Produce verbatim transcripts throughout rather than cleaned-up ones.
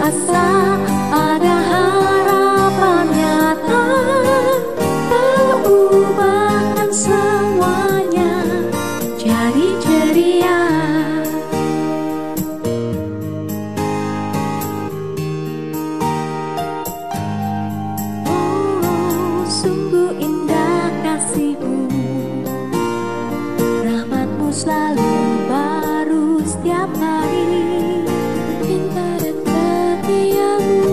asa, ada harapan nyata. Kau ubahkan semuanya jadi ceria. Oh, sungguh indah kasih-Mu, rahmat-Mu selalu baru setiap hari. Cinta dan setia-Mu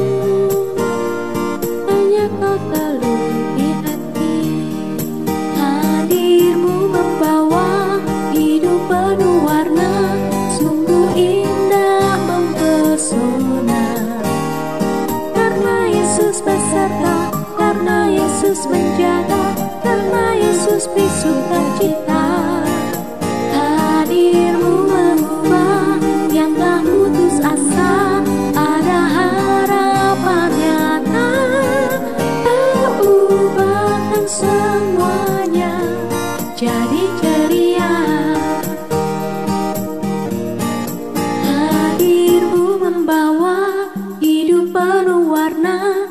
hanya Kau selalu di hati. Hadir-Mu membawa hidup penuh warna, sungguh indah mempesona. Karena Yesus beserta, karena Yesus menjaga, karena Yesus beri sukacita. Hadir-Mu mengubah yang telah putus asa, ada harapan nyata. Kau ubahkan semuanya jadi ceria. Hadir-Mu membawa hidup penuh warna,